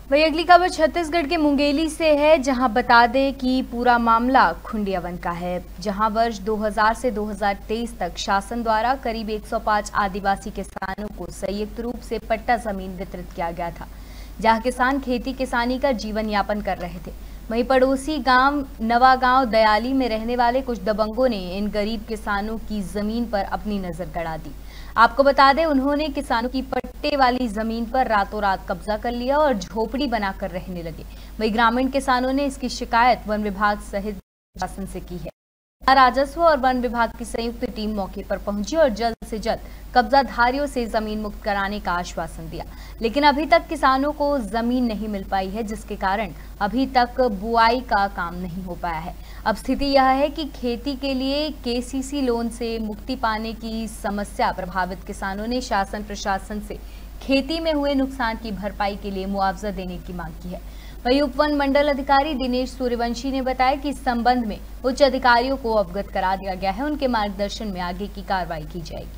वही अगली खबर छत्तीसगढ़ के मुंगेली से है, जहां बता दें कि पूरा मामला खुंडिया वन का है, जहां वर्ष 2000 से 2023 तक शासन द्वारा करीब 105 आदिवासी किसानों को संयुक्त रूप से पट्टा जमीन वितरित किया गया था, जहां किसान खेती किसानी का जीवन यापन कर रहे थे। वहीं पड़ोसी गांव नवागांव दयाली में रहने वाले कुछ दबंगों ने इन गरीब किसानों की जमीन पर अपनी नजर गड़ा दी। आपको बता दें, उन्होंने किसानों की पट्टे वाली जमीन पर रातों रात कब्जा कर लिया और झोपड़ी बनाकर रहने लगे। वहीं ग्रामीण किसानों ने इसकी शिकायत वन विभाग सहित प्रशासन से की है। राजस्व और वन विभाग की संयुक्त टीम मौके पर पहुंची और जल्द से जल्द कब्जाधारियों से जमीन मुक्त कराने का आश्वासन दिया, लेकिन अभी तक किसानों को जमीन नहीं मिल पाई है, जिसके कारण अभी तक बुआई का काम नहीं हो पाया है। अब स्थिति यह है कि खेती के लिए केसीसी लोन से मुक्ति पाने की समस्या प्रभावित किसानों ने शासन प्रशासन से खेती में हुए नुकसान की भरपाई के लिए मुआवजा देने की मांग की है। वहीं उप वन मंडल अधिकारी दिनेश सूर्यवंशी ने बताया कि इस संबंध में उच्च अधिकारियों को अवगत करा दिया गया है, उनके मार्गदर्शन में आगे की कार्रवाई की जाएगी।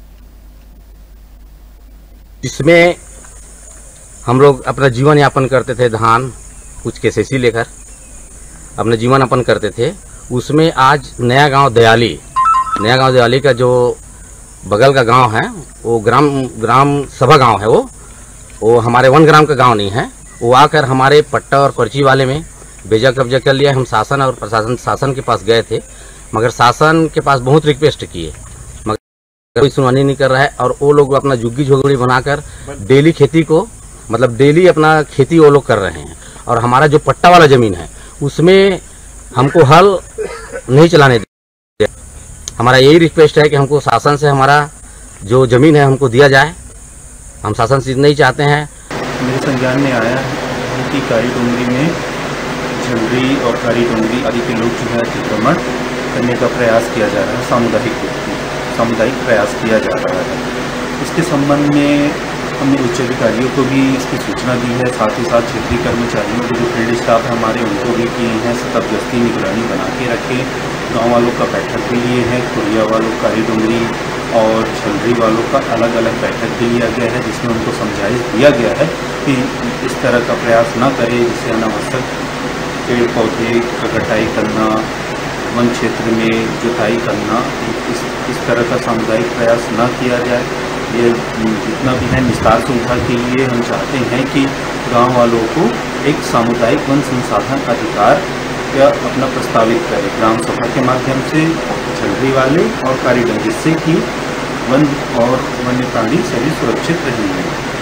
इसमें हम लोग अपना जीवन यापन करते थे, धान कुछ केसीसी लेकर अपना जीवन यापन करते थे। उसमें आज नया गांव दयाली का जो बगल का गांव है, वो ग्राम सभा गांव है, वो हमारे वन ग्राम का गांव नहीं है। वो आकर हमारे पट्टा और पर्ची वाले में बेजा कब्जा कर लिया। हम शासन और शासन के पास गए थे, मगर शासन के पास बहुत रिक्वेस्ट किए, मगर कोई सुनवाई नहीं कर रहा है। और वो लोग अपना झुग्गी झोपड़ी बनाकर डेली खेती को डेली अपना खेती वो लोग कर रहे हैं। और हमारा जो पट्टा वाला जमीन है उसमें हमको हल नहीं चलाने दे। हमारा यही रिक्वेस्ट है कि हमको शासन से हमारा जो जमीन है हमको दिया जाए। हम शासन से नहीं चाहते हैं। मेरे संज्ञान में आया है कि कारी डोंगरी में झलरी और कारी डोंगरी आदि के लोग जो है अतिक्रमण करने का प्रयास किया जा रहा है, सामुदायिक प्रयास किया जा रहा है। इसके संबंध में हमने उच्च अधिकारियों को भी इसकी सूचना दी है, साथ ही साथ क्षेत्रीय कर्मचारियों के जो फील्ड स्टाफ है हमारे, उनको भी किए हैं। सतत गश्ती निगरानी बना के रखे। गाँव वालों का बैठक भी लिए है, खुड़िया वालों, कारी डोंगरी और झलरी वालों का अलग अलग बैठक भी लिया गया है, जिसमें उनको समझाइश दिया गया है कि इस तरह का प्रयास न करें, जिससे अनावश्यक पेड़ पौधे का कटाई करना, वन क्षेत्र में जुताई करना, इस तरह का सामुदायिक प्रयास न किया जाए। ये जितना भी है विस्तार सुविधा के लिए हम चाहते हैं कि गांव वालों को एक सामुदायिक वन संसाधन अधिकार या अपना प्रस्तावित करें ग्राम सभा के माध्यम से, झलरी वाले और कारी डोंगरी, जिससे कि वन और वन्य प्राणी सभी सुरक्षित रहेंगे।